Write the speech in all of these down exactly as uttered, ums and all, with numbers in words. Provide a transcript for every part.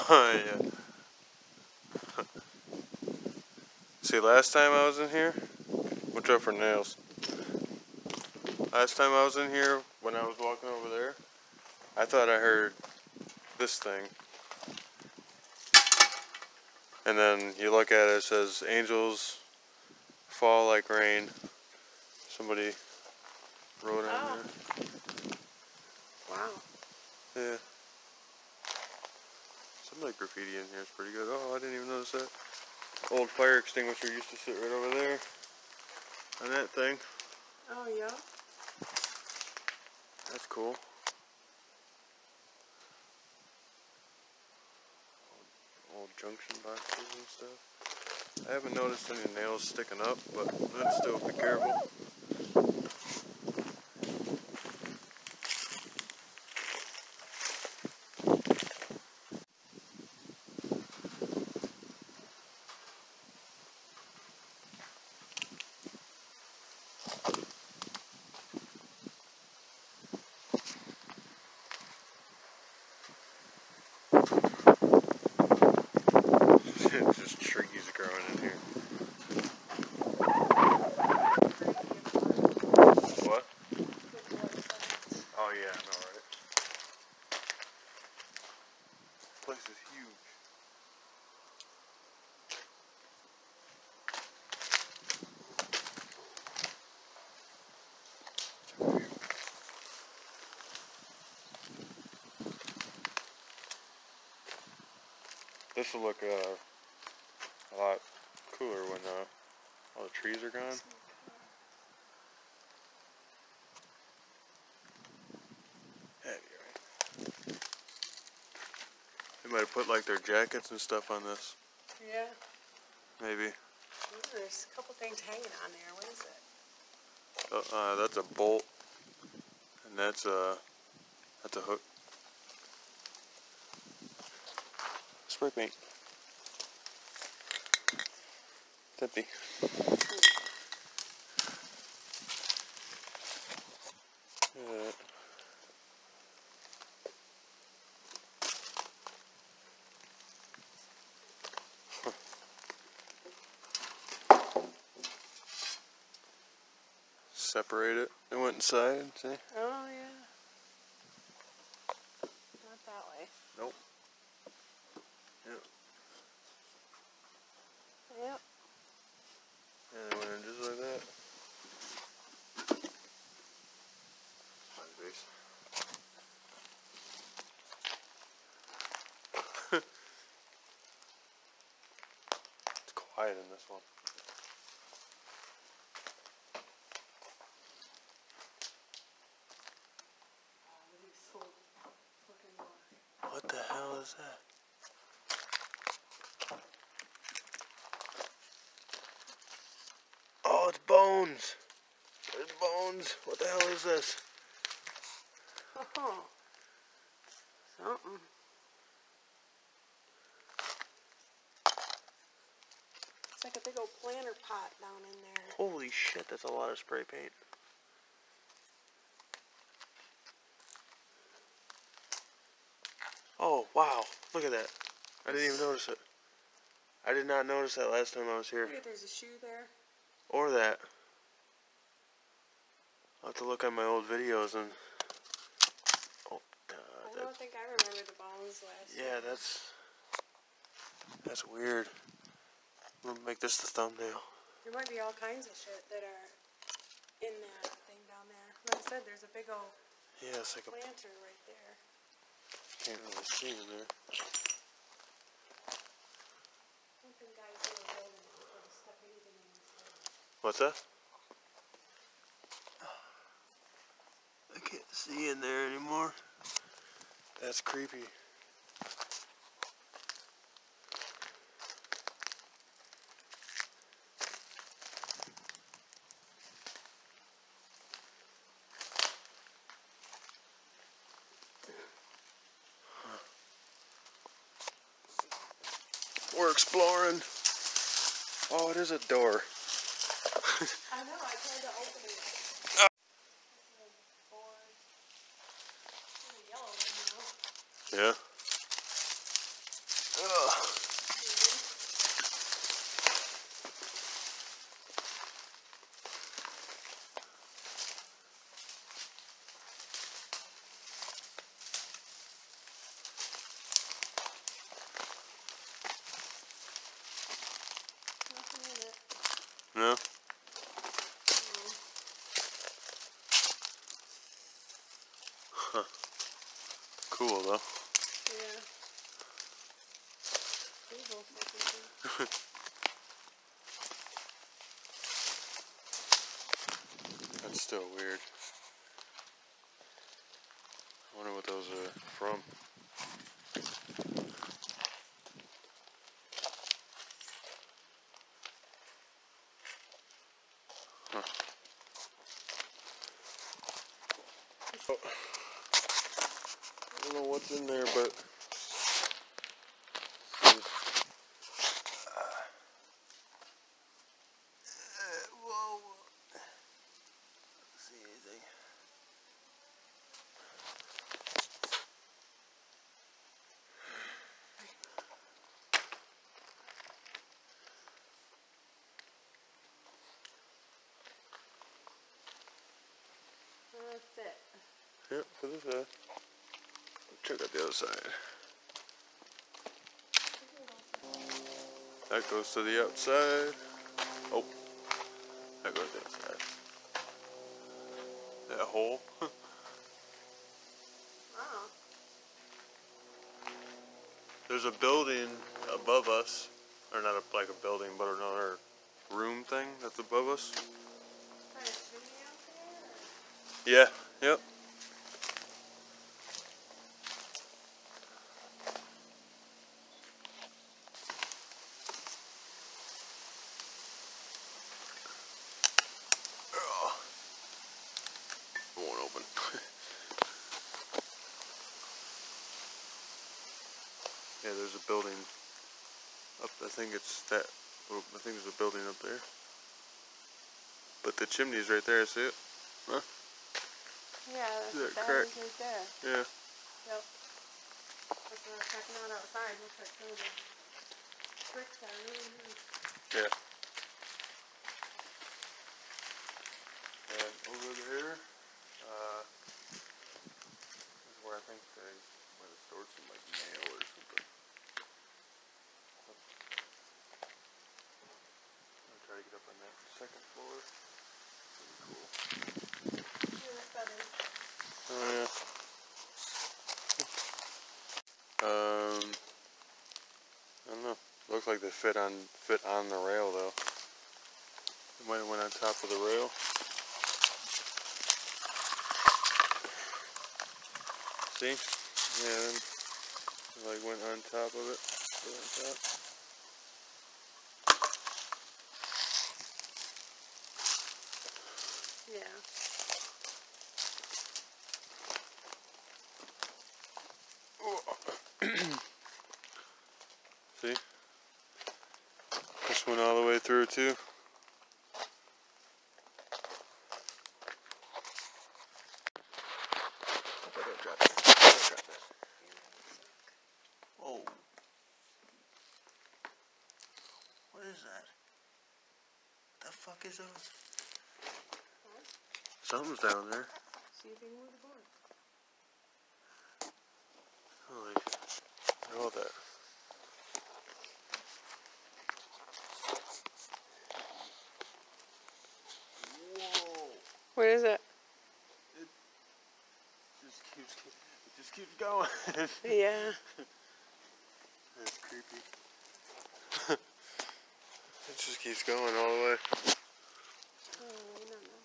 Oh, yeah. See, last time I was in here, watch out for nails. Last time I was in here, when I was walking over there, I thought I heard this thing. And then you look at it, it says, angels fall like rain. Somebody wrote on Oh. there. Wow. Yeah. Some of the graffiti in here is pretty good. Oh, I didn't even notice that. Old fire extinguisher used to sit right over there. On that thing. Oh, yeah. That's cool. Old junction boxes and stuff. I haven't noticed any nails sticking up, but let's still be careful. Just trees growing in here. What? Oh yeah, I know, right? This place is huge. This will look uh, a lot cooler when uh, all the trees are gone. They might have put like their jackets and stuff on this. Yeah. Maybe. Ooh, there's a couple things hanging on there. What is it? Uh, uh, that's a bolt, and that's a that's a hook. Spray paint. It's empty. Uh, Separate it. It went inside. See? Oh, yeah. Not that way. Nope. Yep. Yep. And it went in just like that. My base. It's quiet in this one. What the hell is that? Oh, it's bones. There's bones. What the hell is this? Oh. Something. It's like a big old planter pot down in there. Holy shit, that's a lot of spray paint. Oh, wow. Look at that. I didn't even notice it. I did not notice that last time I was here. Look, there's a shoe there. Or that. I'll have to look at my old videos and... Oh, uh, I don't think I remember the bones last yeah, time. that's... That's weird. I'm gonna make this the thumbnail. There might be all kinds of shit that are in that thing down there. Like I said, there's a big old Yeah, it's like a... planter right there. Can't really see in there. I don't think guys ever building it before they stuck anything in this thing. What's that? I can't see in there anymore. That's creepy. We're exploring. Oh, it is a door. I know, I tried to open it. Oh. Yellow right now. Yeah. No? Huh. Cool though. Yeah. Evil fucking thing. That's still weird. I wonder what those are from. Huh. Oh. I don't know what's in there, but whoa. See anything? That's it. Yep, for this side. Check out the other side. That goes to the outside. Oh, that goes to the outside. That hole. Oh. There's a building above us, or not a, like a building, but another room thing that's above us. Kind of chimney out there? Or? Yeah, yep. Oh, it won't open. Yeah, there's a building up. I think it's that. Little, I think there's a building up there. But the chimney's right there. See it? Huh? Yeah, that's That what that crack. is right there. Yeah. Yep. That's what I was checking out outside. Looks like some of the bricks are really nice. Yeah. And over there, uh, is where I think they might have stored some like mail or something. I'm gonna try to get up on that second floor. Pretty cool. Yeah, that's better. Oh yeah. Um, I don't know. Looks like they fit on fit on the rail though. They might have went on top of the rail. See? Yeah, they like went on top of it. Put it on top. Yeah. See? This went all the way through too. Don't drop it. Don't drop it. Whoa. What is that? The fuck is those? What? Something's down there. See if you can move the board. Holy. Look at all that. Whoa. What is it? It just keeps, it just keeps going. Yeah. That's creepy. It just keeps going all the way. Oh, I don't know.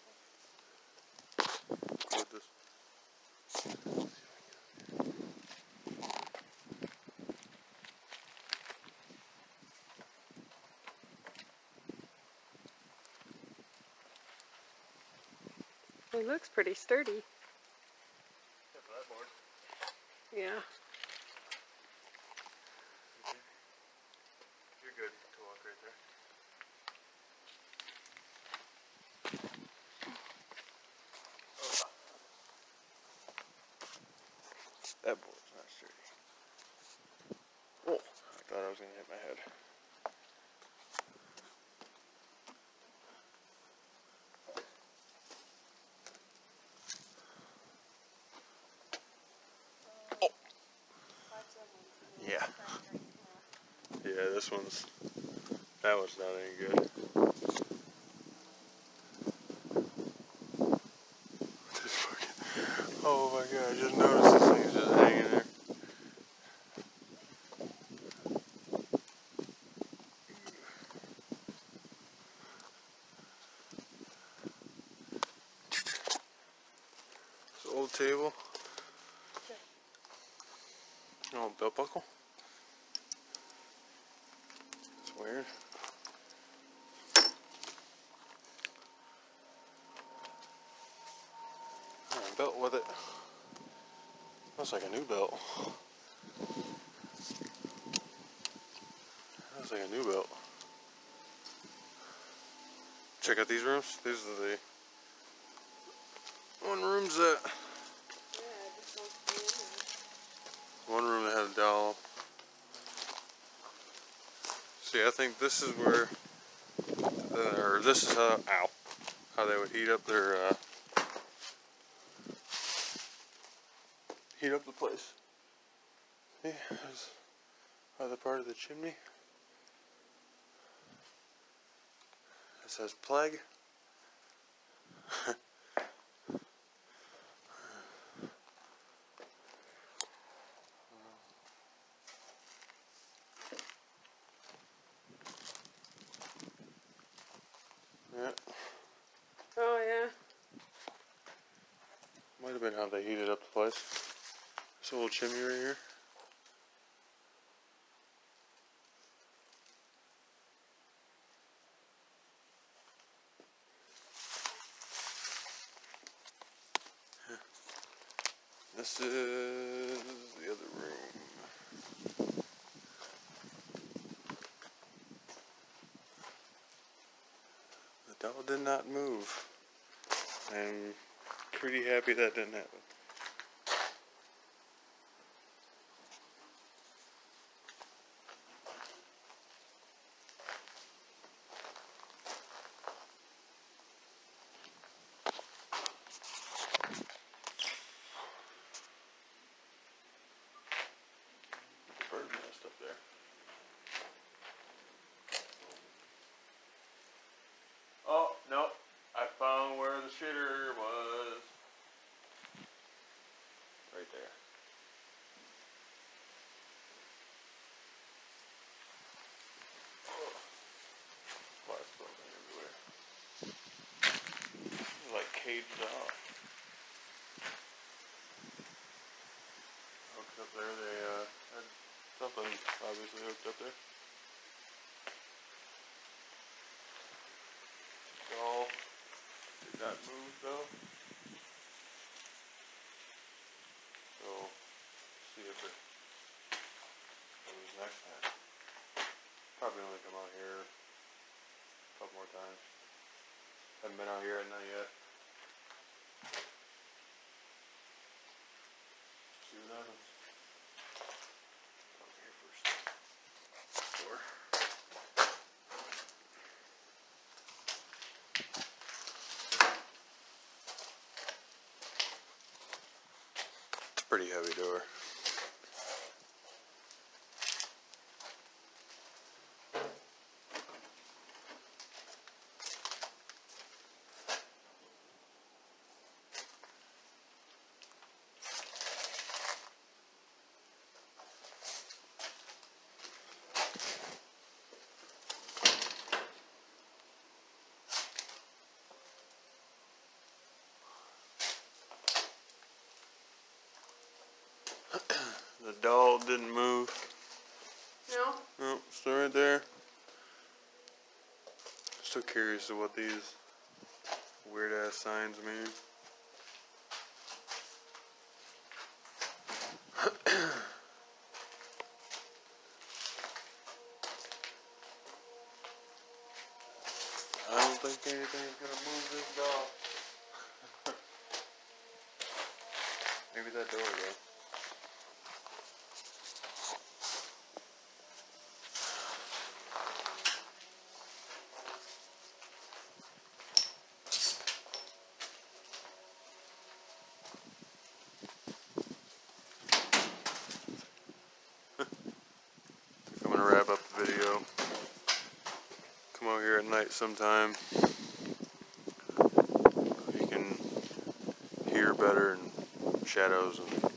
Record this. It looks pretty sturdy. Except for that board. Yeah. You're good to walk right there. That board's not sturdy. Oh, I thought I was gonna hit my head. Oh. Yeah. Yeah, this one's, that one's not any good. Oh my god, I just noticed this thing's just hanging there. This old table. Oh, belt buckle. It's weird. Oh, a belt with it. Looks like a new belt. Looks like a new belt. Check out these rooms. These are the one rooms that. Yeah, I just don't see it. One room that had a doll. See, I think this is where, uh, or this is how, ow, how they would heat up their, uh, heat up the place. See, there's other part of the chimney. It says plague. Yeah, Oh, yeah. might have been how they heated up the place. This little chimney right here. This is the other room. The doll did not move. I'm pretty happy that didn't happen. Bird nest up there. Oh, no. I found where the shitter was. Right there. Oh. Flies floating everywhere. It's like caged off. Hooked up there. They uh, had something obviously hooked up there. Doll did not move though. So, see if it goes next time. Probably only come out here a couple more times. Haven't been out here at night yet. See what happens. Come here first. Door. It's a pretty heavy door. The doll didn't move. No? No, still right there. Still curious of what these weird ass signs mean. I don't think anything's gonna move this doll. Maybe that door though. I'm gonna wrap up the video. Come out here at night sometime. You can hear better and shadows and